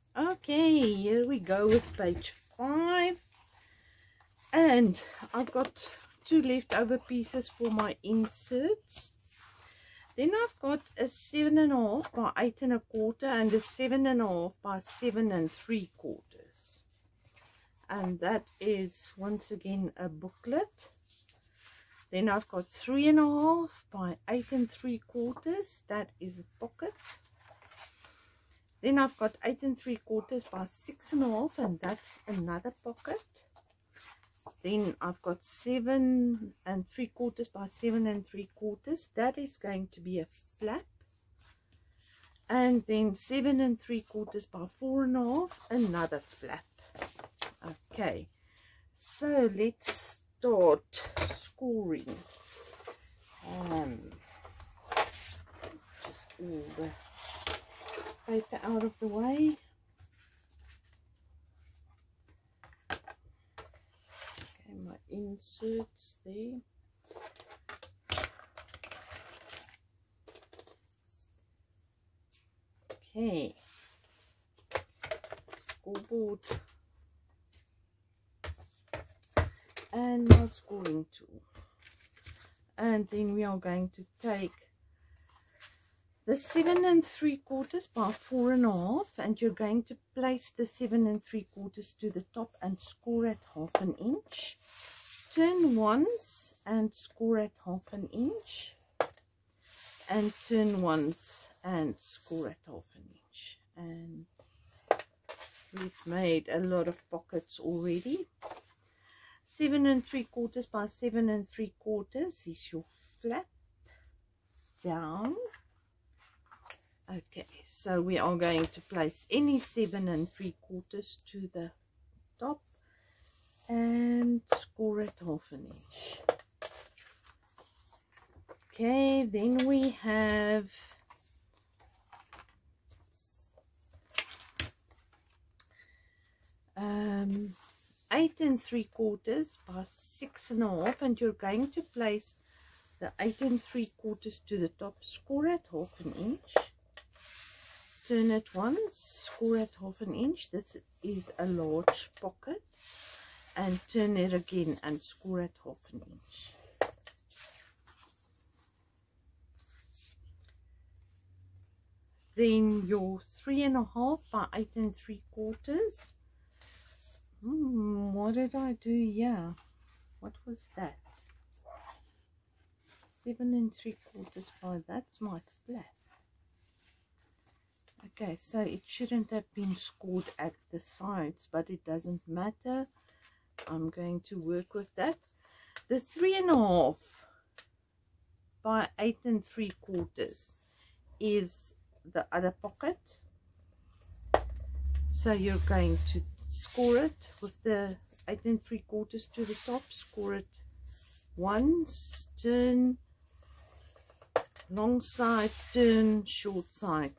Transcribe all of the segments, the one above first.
Okay, here we go with page 5. And I've got 2 leftover pieces for my inserts. Then I've got a 7.5 by 8 1/4 and a 7.5 by 7 3/4. And that is once again a booklet. Then I've got 3.5 by 8 3/4. That is a pocket. Then I've got 8 3/4 by 6.5, and that's another pocket. Then I've got 7 3/4 by 7 3/4. That is going to be a flap. And then 7 3/4 by 4.5, another flap. Okay, so let's start scoring. Just all the paper out of the way. Okay, my inserts there. Okay, scoreboard and my scoring tool. And then we are going to take the 7 3/4 by 4.5, and you're going to place the 7 3/4 to the top and score at 1/2 inch. Turn once and score at 1/2 inch, and turn once and score at 1/2 inch. And we've made a lot of pockets already. 7 3/4 by 7 3/4 is your flap down. Okay, so we are going to place any 7 3/4 to the top and score at 1/2 inch. Okay, then we have 8 3/4 by 6.5, and you're going to place the 8 3/4 to the top, score at 1/2 inch. Turn it once, score at 1/2 inch. This is a large pocket, and turn it again and score at 1/2 inch. Then your 3.5 by 8 3/4. What did I do here? What was that? 7 3/4 by, that's my flap. Okay, so it shouldn't have been scored at the sides, but it doesn't matter. I'm going to work with that. The 3.5 by 8 3/4 is the other pocket. So you're going to score it with the 8 3/4 to the top. Score it once, turn long side, turn short side.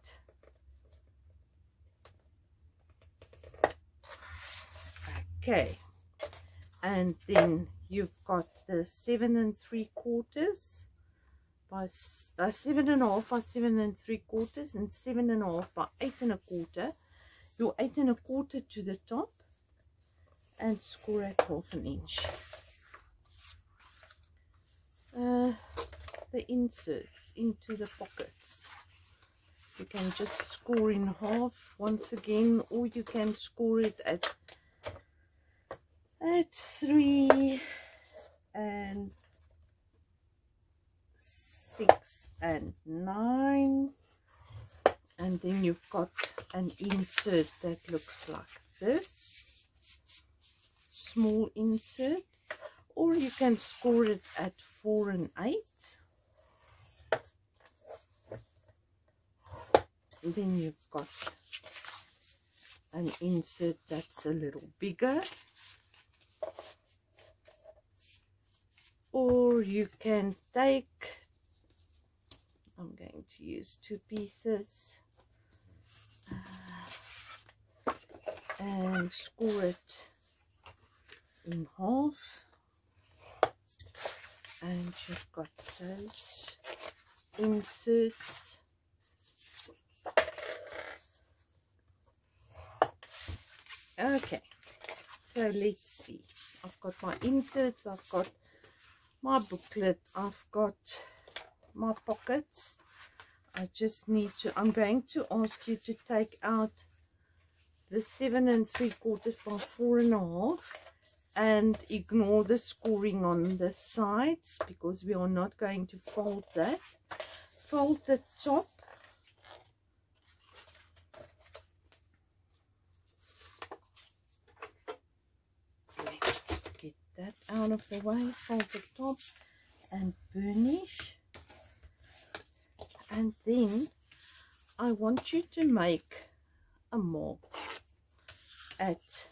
Okay, and then you've got the 7 3/4 by 7.5 by 7 3/4 and 7.5 by 8 1/4. Your 8 1/4 to the top and score at 1/2 inch. The inserts into the pockets, you can just score in half once again, or you can score it at 3 and 6 and 9, and then you've got an insert that looks like this, small insert, or you can score it at 4 and 8. Then you've got an insert that's a little bigger, or you can take, I'm going to use 2 pieces and score it in half, and you've got those inserts. Okay, so let's see. I've got my inserts, I've got my booklet, I've got my pockets. I just need to, I'm going to ask you to take out the 7 3/4 by 4.5 and ignore the scoring on the sides, because we are not going to fold that. Fold the top. Let's just get that out of the way. Fold the top and burnish. And then I want you to make a mark at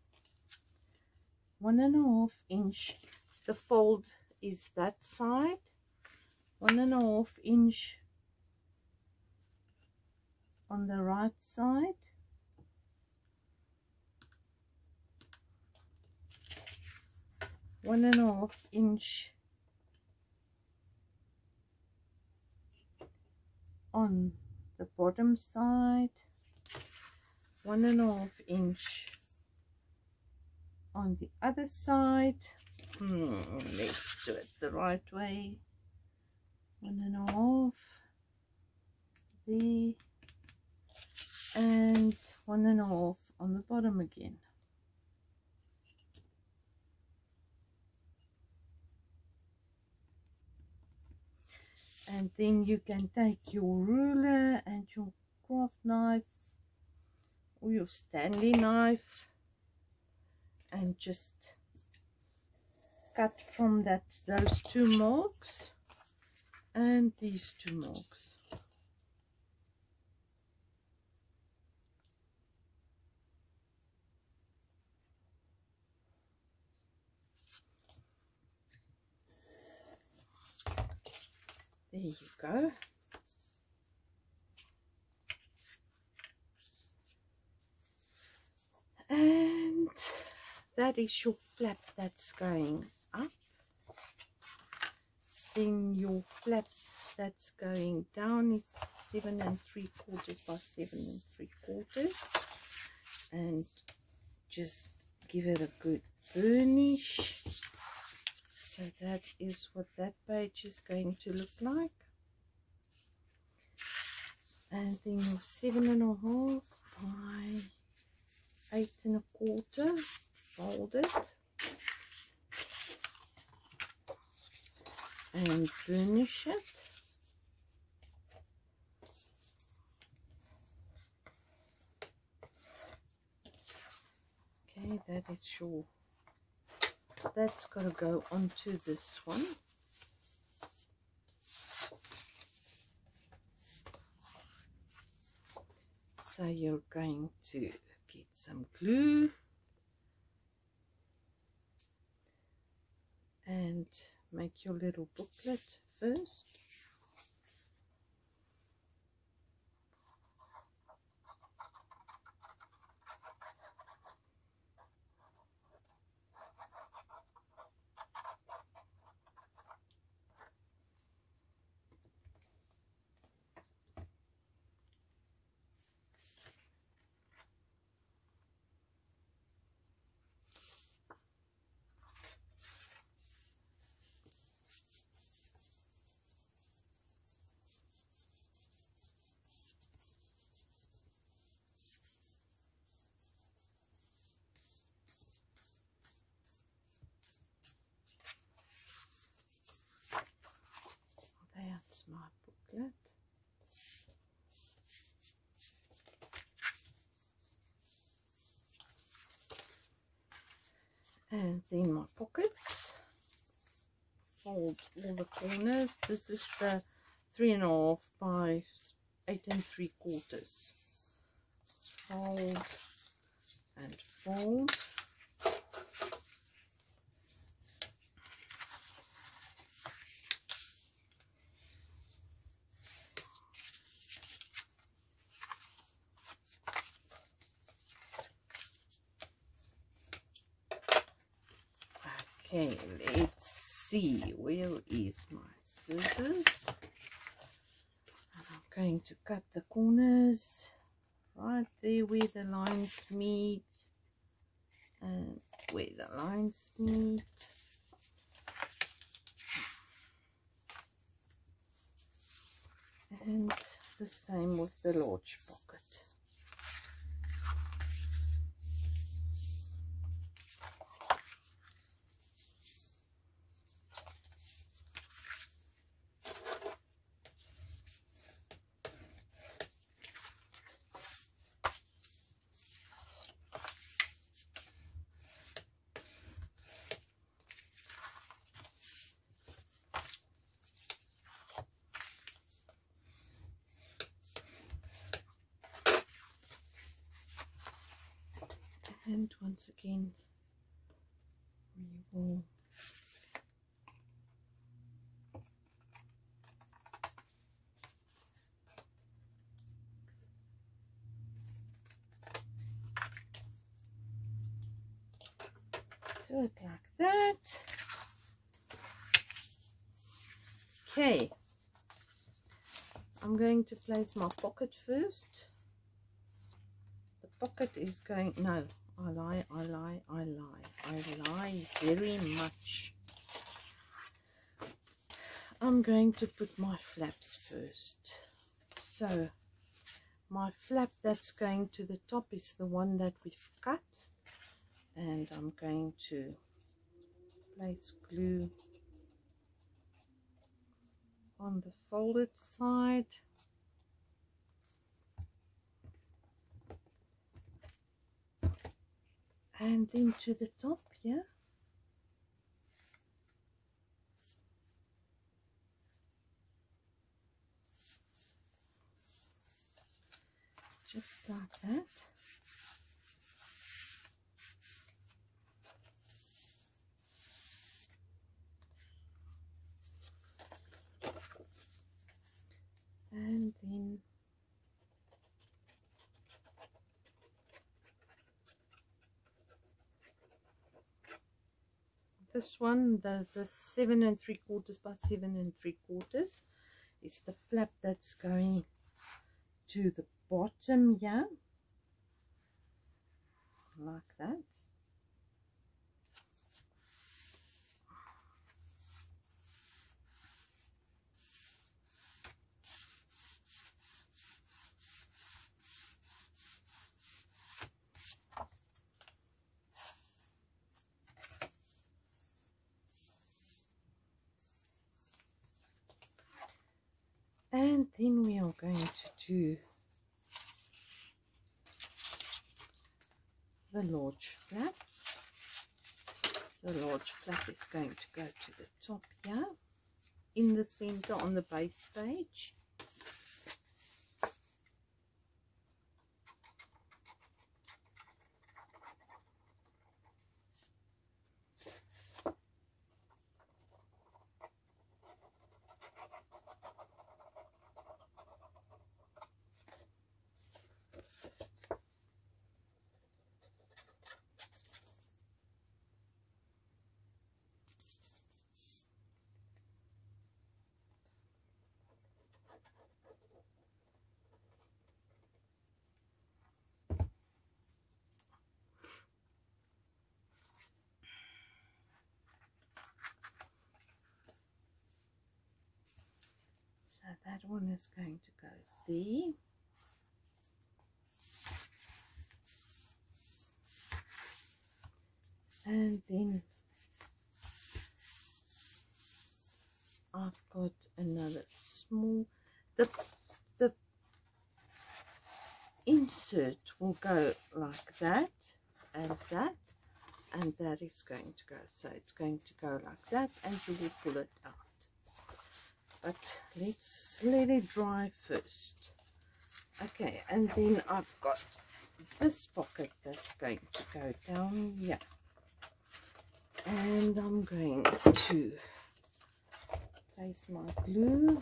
1.5 inch. The fold is that side, 1.5 inch on the right side, one and a half inch on the bottom side, 1.5 inch on the other side. Let's do it the right way. 1.5 there, and 1.5 on the bottom again. And then you can take your ruler and your craft knife or your Stanley knife and just cut from those 2 marks and these 2 marks. There you go. And that is your flap that's going up. Then your flap that's going down is 7 3/4 by 7 3/4, and just give it a good burnish. So that is what that page is going to look like. And then your 7.5 by 8 1/4, fold it and burnish it. Okay, that is sure. That's got to go onto this one. So you're going to get some glue and make your little booklet first. That's my booklet. And then my pockets. Fold all the corners. This is the 3.5 by 8 3/4. Fold and fold. Okay, let's see, where is my scissors? I'm going to cut the corners right there where the lines meet. and where the lines meet. And the same with the large pocket. And once again, we will do it like that. Okay, I'm going to place my pocket first. The pocket is going, no, I lie very much. I'm going to put my flaps first. So my flap that's going to the top is the one that we've cut, and I'm going to place glue on the folded side. And then to the top here. Just like that. And then this one, the 7 3/4 by 7 3/4 is the flap that's going to the bottom here, like that. And then we are going to do the large flap. The large flap is going to go to the top here, in the center on the base page. So that one is going to go there. And then I've got another small, the insert will go like that, and that is going to go, so it's going to go like that, and you will pull it out. But let's let it dry first. Okay, and then I've got this pocket that's going to go down here, and I'm going to place my glue.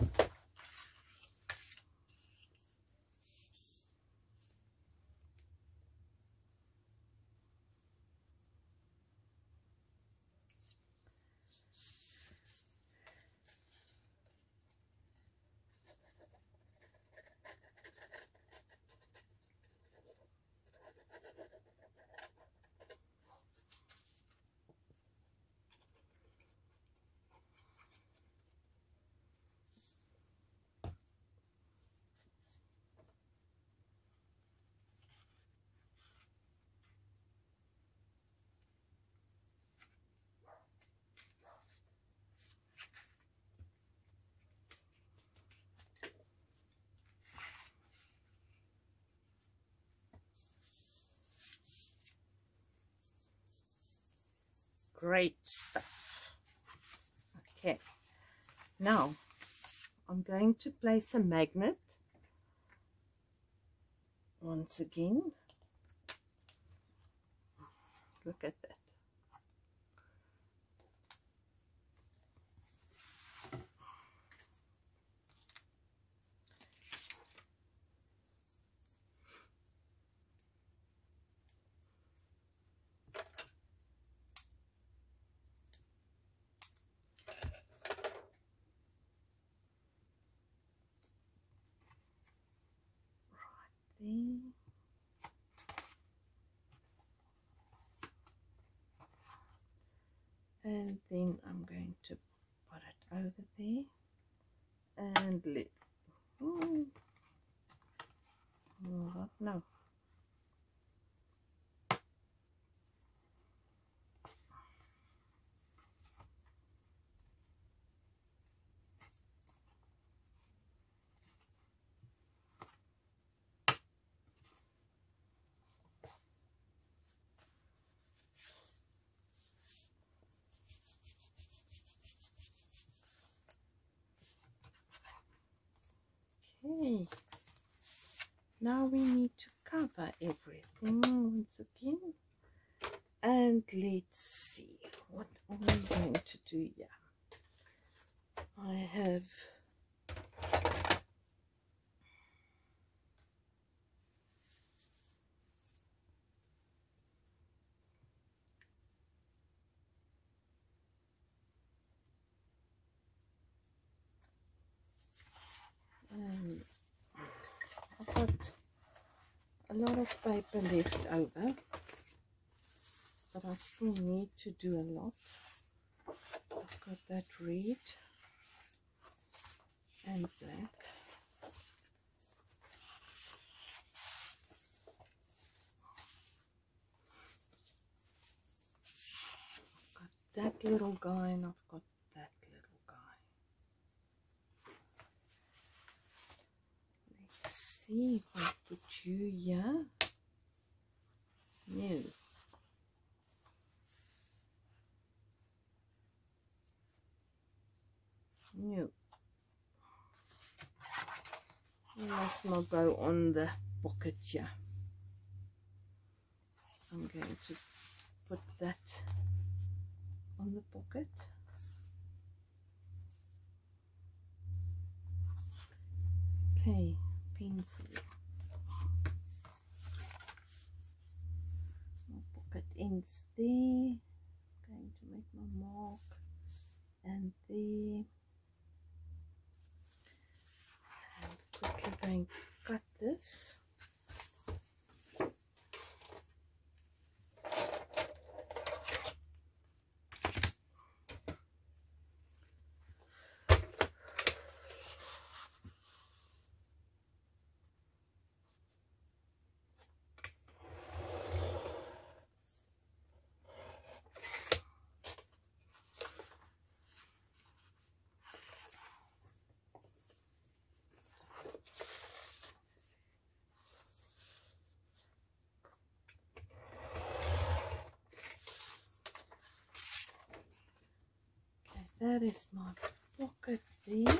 Great stuff. Okay, now I'm going to place a magnet once again. Look at that. There. And then I'm going to put it over there and let no. Okay, now we need to cover everything once again, and let's see what are we going to do here. I have I've got a lot of paper left over, but I still need to do a lot. I've got that red and black. I've got that little guy and I've got that little guy. Let's see if I put you here. No. No. You must not go on the pocket here. I'm going to put that on the pocket. Okay, pencil. My pocket ends there. I'm going to make my mark and there. And quickly going to cut this. That is my pocket there.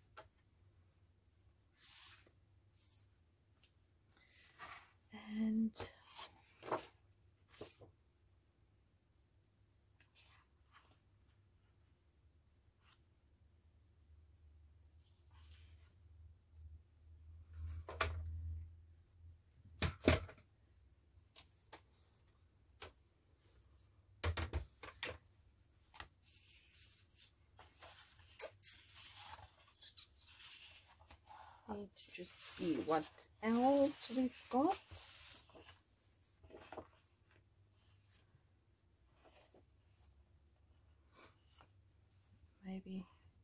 And let's just see what else we've got. Maybe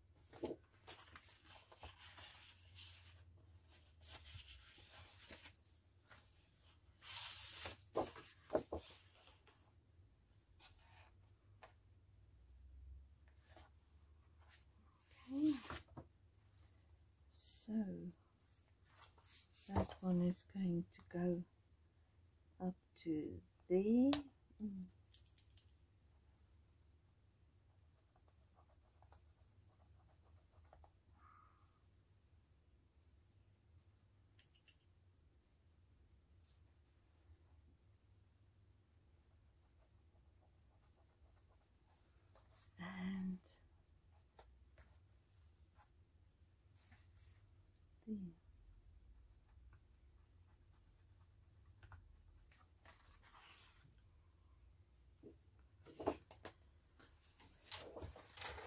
okay. So that one is going to go up to there.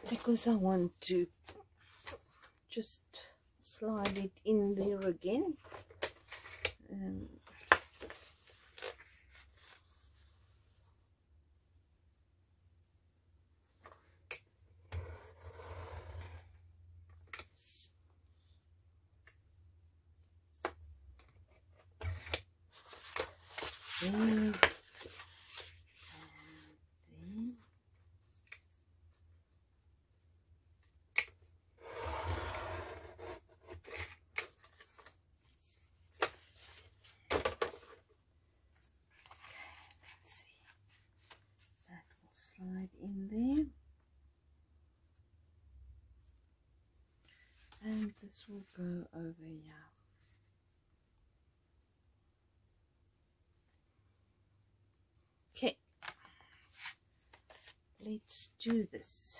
because I want to just slide it in there again. Then, slide in there, and this will go over here. Okay, let's do this.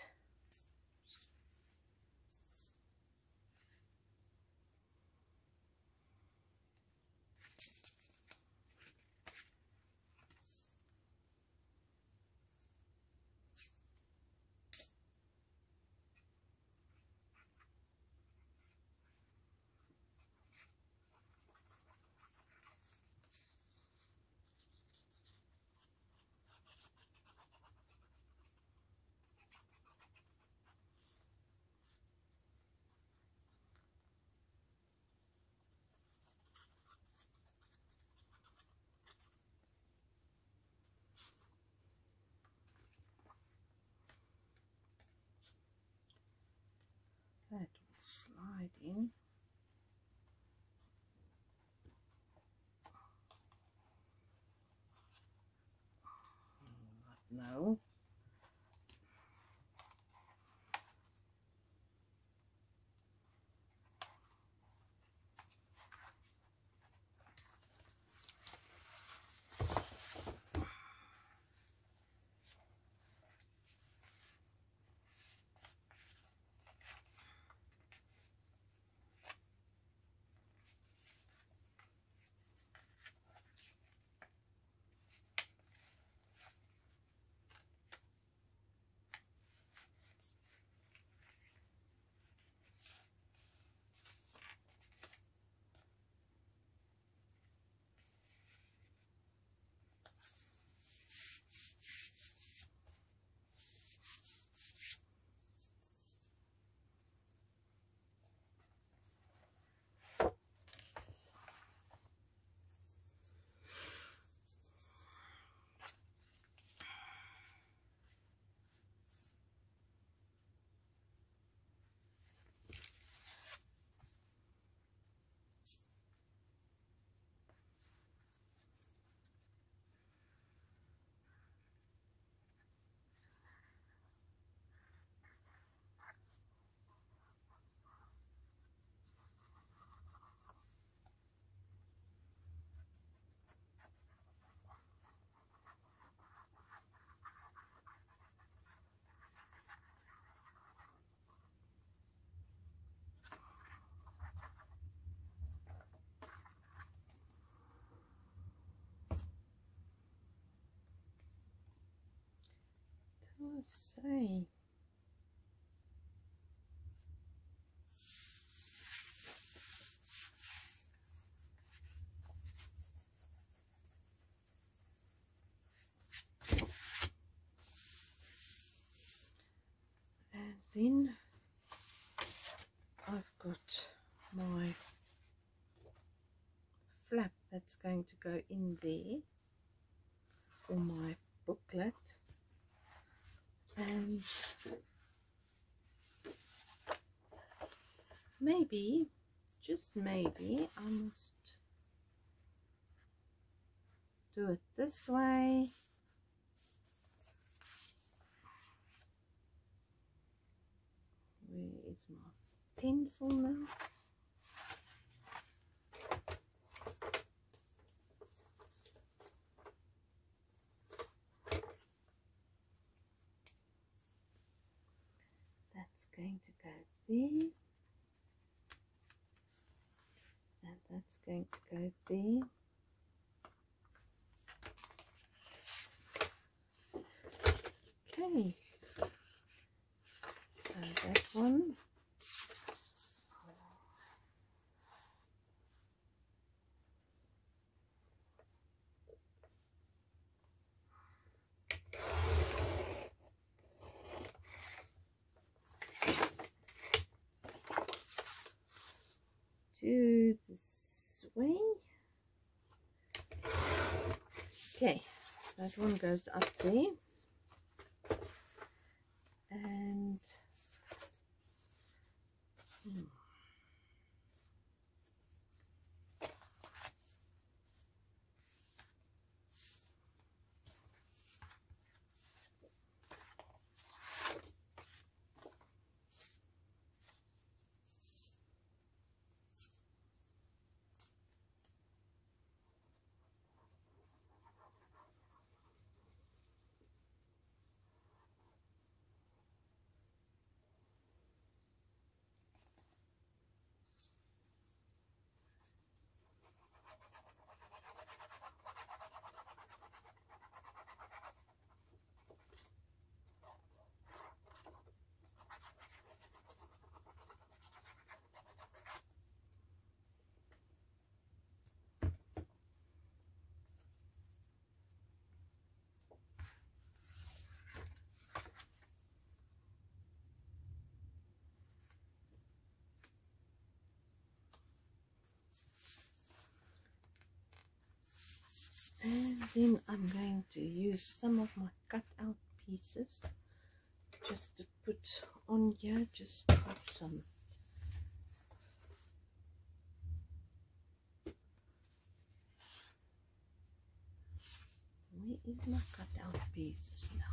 That will slide in. No. Let's see. And then I've got my flap that's going to go in there for my booklet, and maybe, just maybe, I must do it this way. Where is my pencil now? That's going to go there, and that's going to go there. Okay, Okay, that one goes up there. And then I'm going to use some of my cut out pieces just to put on here, just for some where is my cut out pieces now?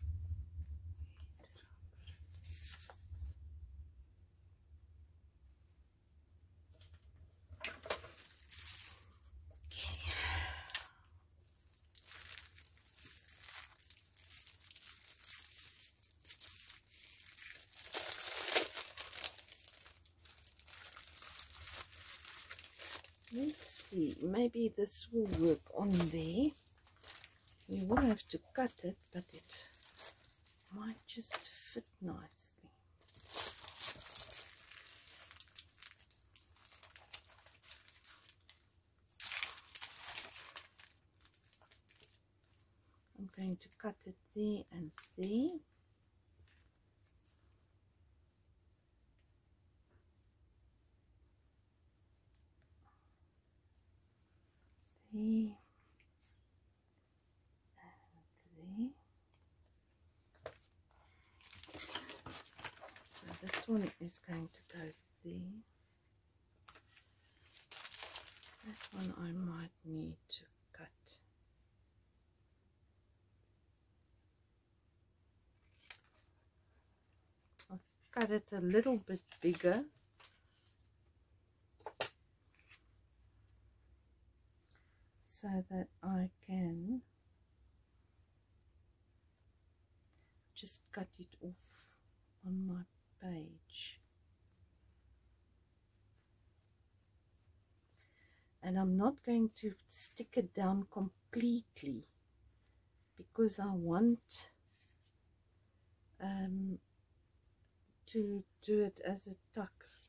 Let's see, maybe this will work on there. We will have to cut it, but it might just fit nicely. I'm going to cut it there and there. There. So this one is going to go there. That one I might need to cut. I've cut it a little bit bigger. So that I can just cut it off on my page. And I'm not going to stick it down completely because I want to do it as a tuck.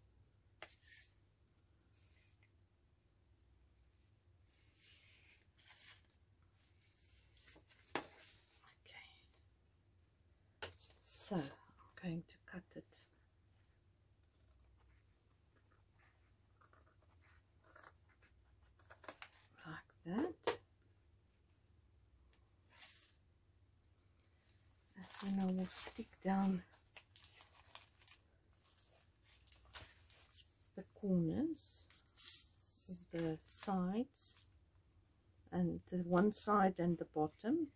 So I'm going to cut it like that, and then I will stick down the corners of the sides and the one side and the bottom.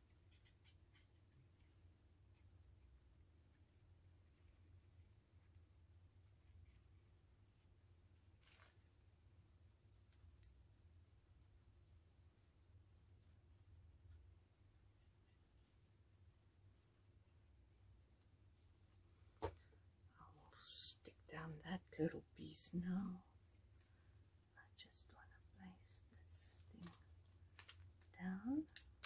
Down that little piece now. I just want to place this thing down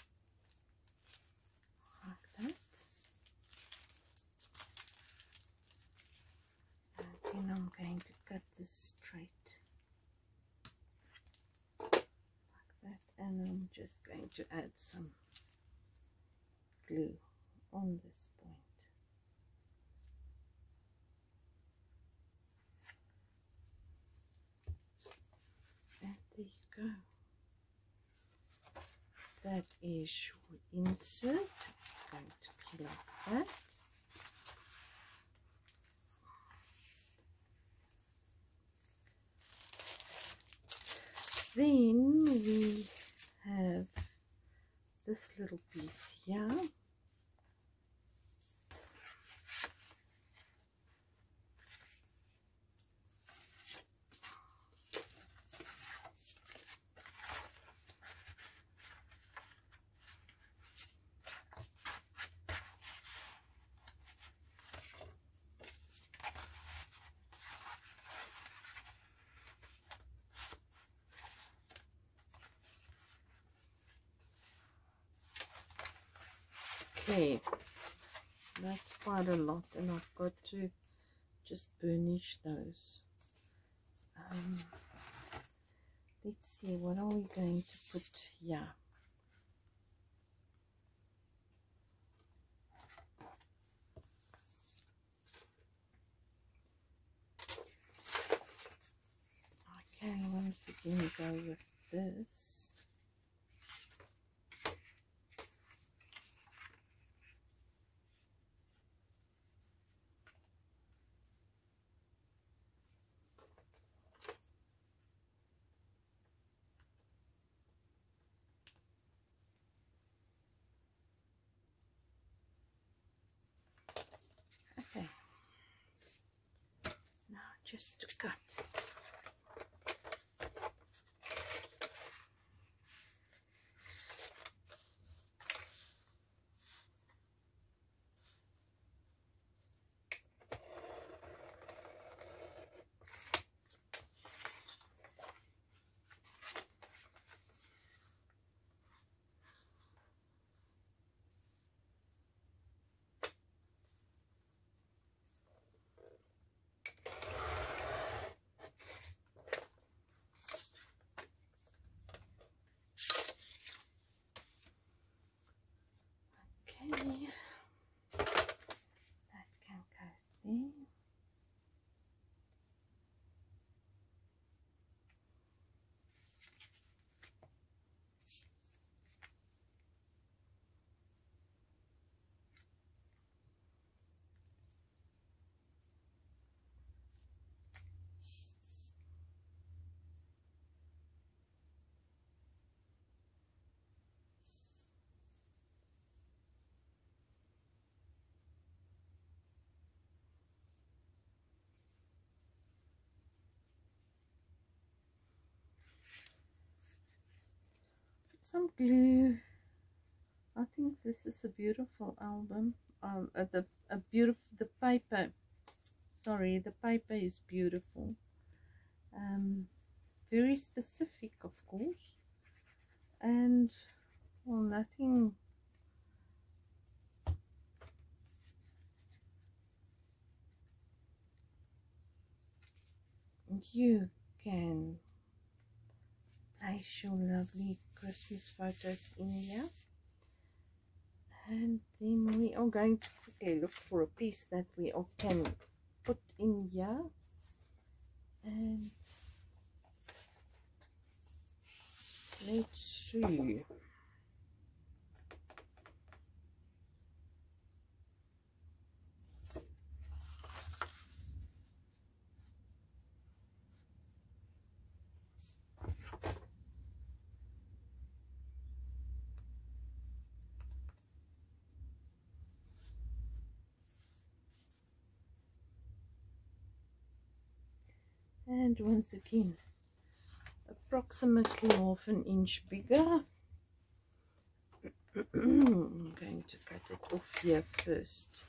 like that, and then I'm going to cut this straight like that, and I'm just going to add some glue on this point. And there you go. that is your insert. It's going to be like that. Then we have this little piece here. Okay, that's quite a lot, and I've got to just burnish those. Let's see, what are we going to put here? Okay, once again go with this. Okay, now just to cut. Okay, that can go there. Some glue. I think this is a beautiful album. The paper. Sorry, the paper is beautiful. Very specific, of course, and well, nothing. You can place your lovely Christmas photos in here, and then we are going to quickly look for a piece that we all can put in here, and let's see. And once again, approximately half an inch bigger. I'm going to cut it off here first.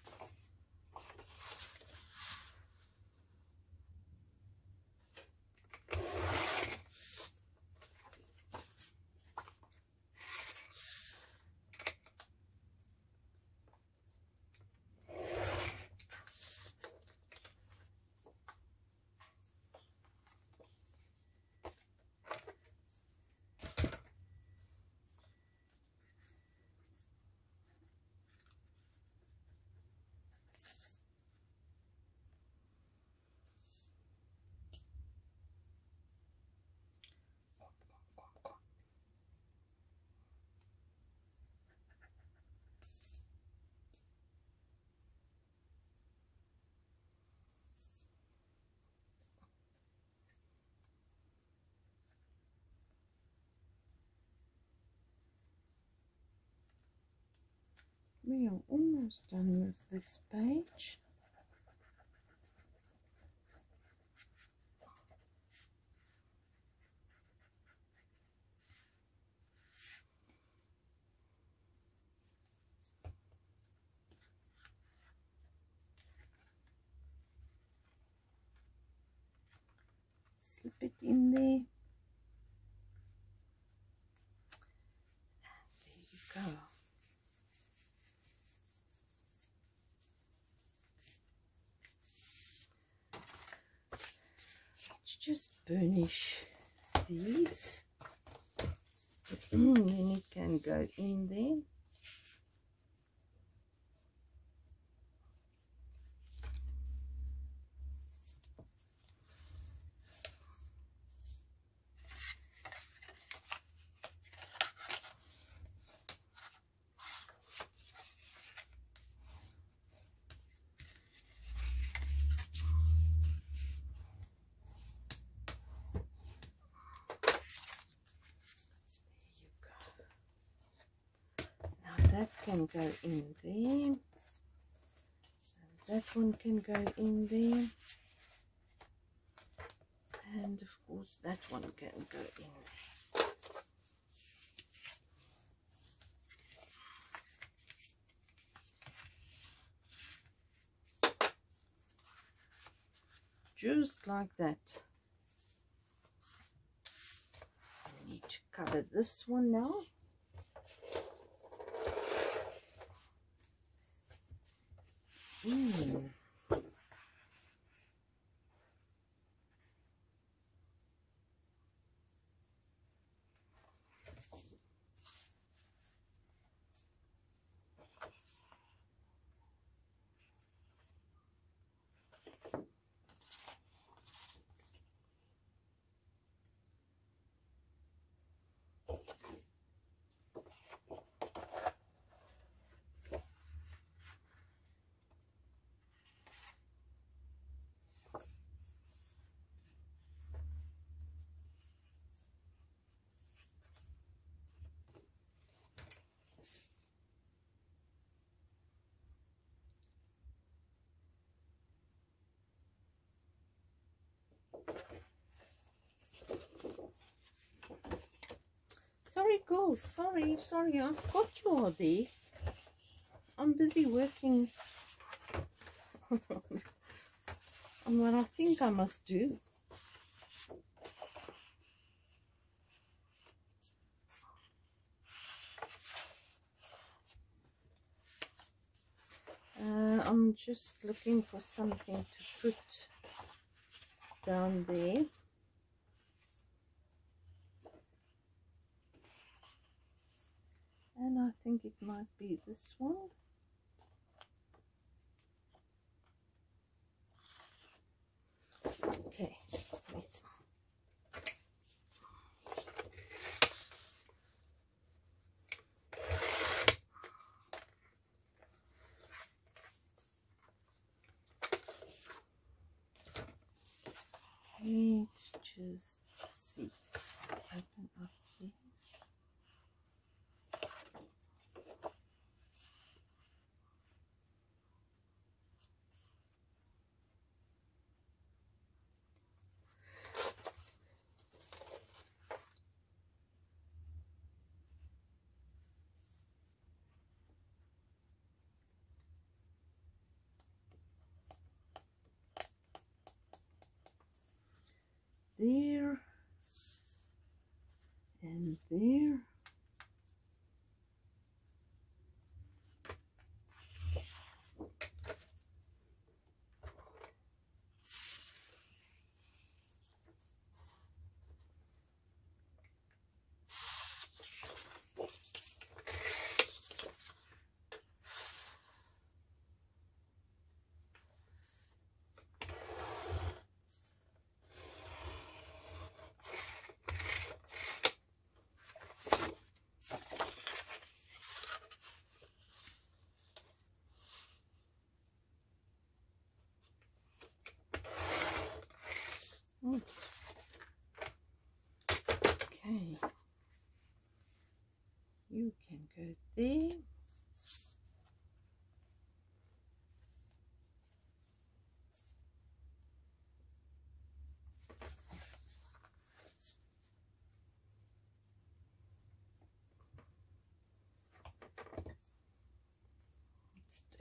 We are almost done with this page. Slip it in there. There you go. Let's just burnish these. Then it can go in there. That can go in there, and that one can go in there, and of course that one can go in there. Just like that. I need to cover this one now. Sorry, girls. Sorry. I forgot you are there. I'm busy working on what I think I must do. I'm just looking for something to put down there. And I think it might be this one. Okay, wait. Let's just see. Open up here. There and there.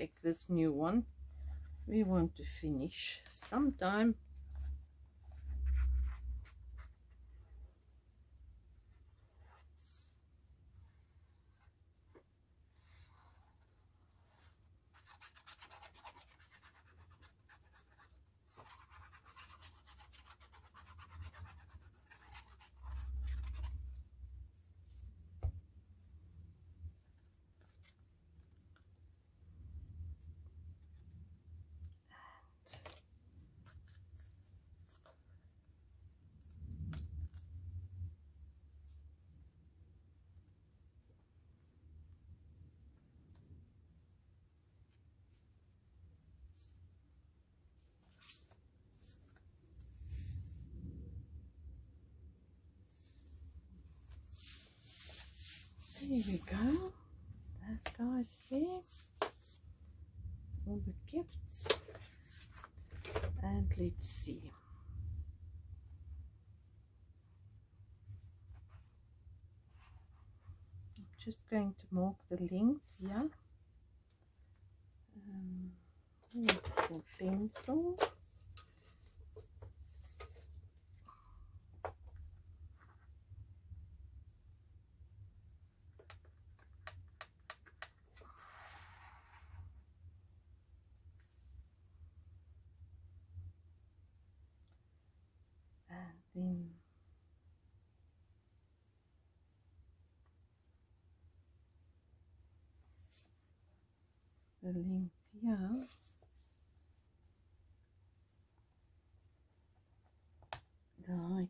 take this new one. We want to finish sometime. There we go. That guy's there. All the gifts. And let's see. I'm just going to mark the length here. For pencil. Then the length here. The height.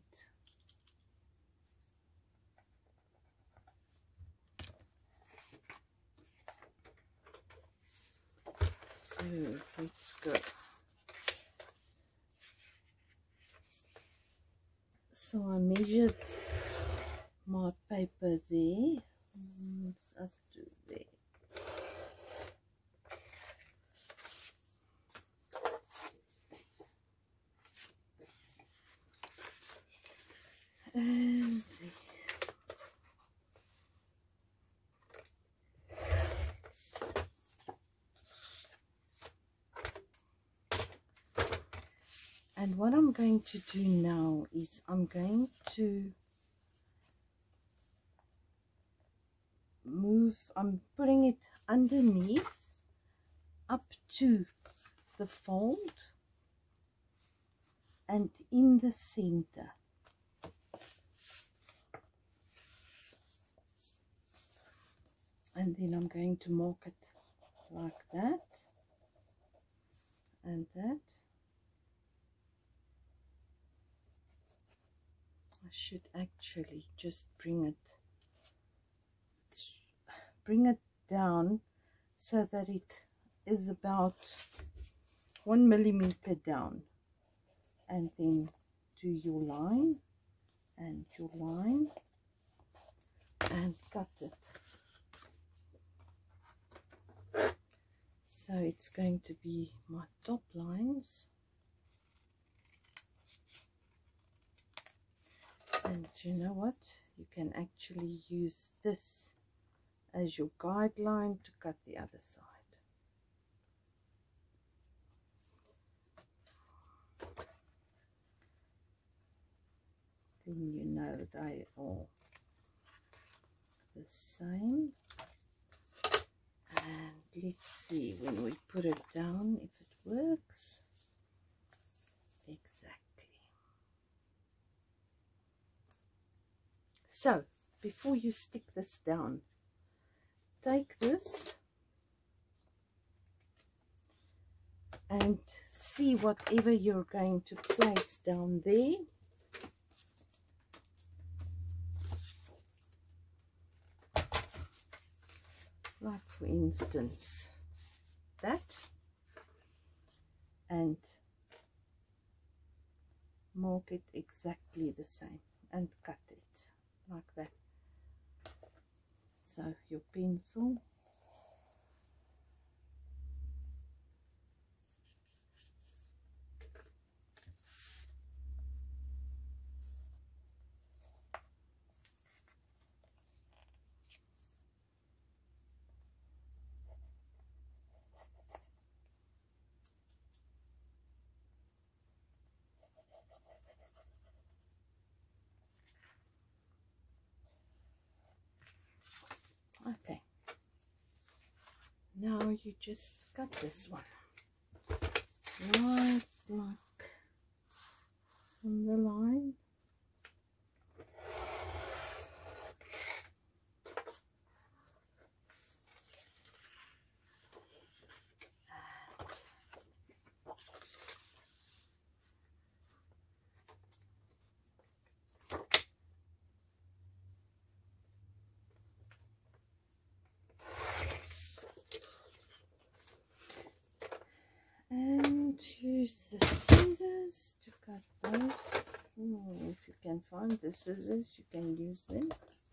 So let's go. So I measured my paper there, up to there. And what I'm going to do now is I'm going to I'm putting it underneath up to the fold and in the center. And then I'm going to mark it like that and that. I should actually just bring it down so that it is about 1 millimeter down, and then do your line and your line and cut it. So it's going to be my top lines, and you know what, you can actually use this as your guideline to cut the other side. Then you know they are the same. And let's see when we put it down if it works. Exactly. So before you stick this down, take this and see whatever you're going to place down there. Like for instance that, and mark it exactly the same and cut it like that. So your pencil, now you just cut this one right like on the line. And use the scissors to cut those. If you can find the scissors, you can use them.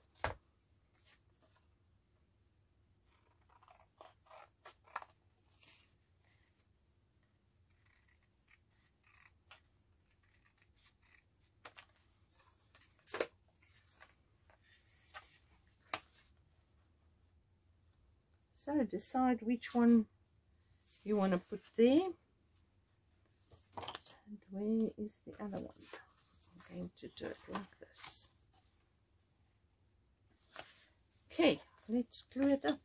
So decide which one you want to put there. And where is the other one? I'm going to do it like this. Okay, let's glue it up.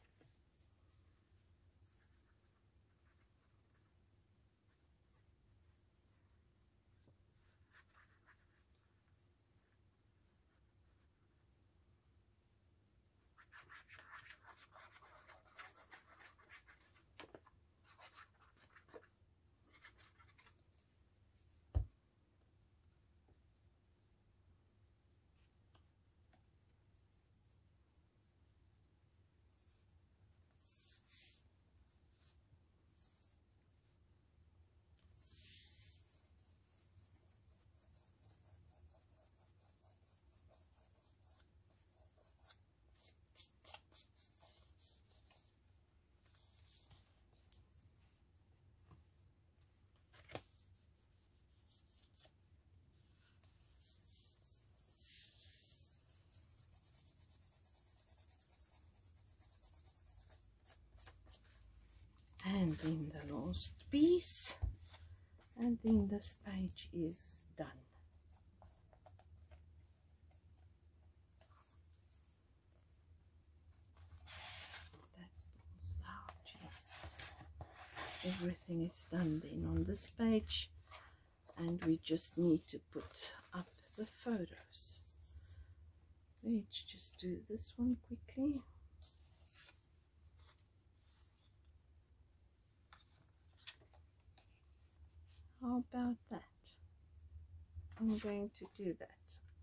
And then the last piece, and then this page is done. That pulls out, yes. Everything is done then on this page, and we just need to put up the photos. Let's just do this one quickly. How about that? I'm going to do that.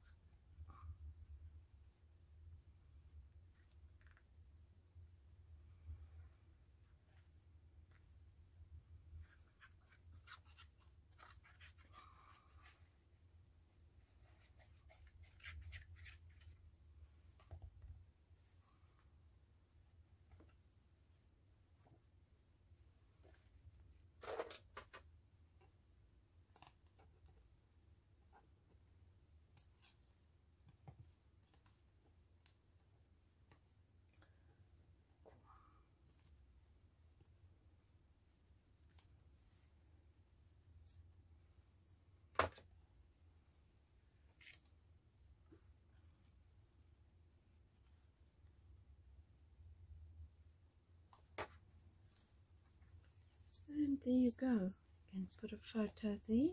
And there you go. You can put a photo there.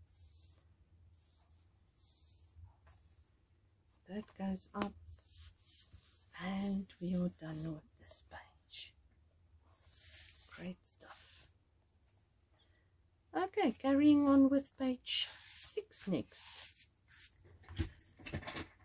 That goes up, and we are done with this page. Great stuff. Okay, carrying on with page 6 next.